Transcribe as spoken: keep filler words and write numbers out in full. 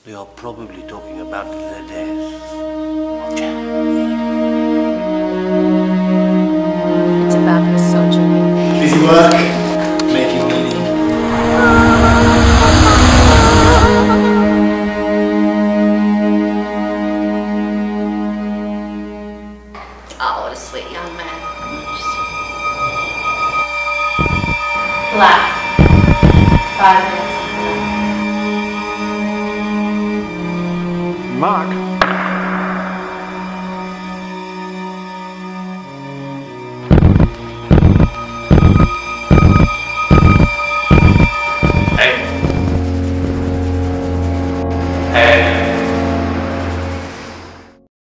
They are probably talking about their death. It's about misogyny. Busy work, making meaning. Oh, what a sweet young man. Black. Five minutes. Mark?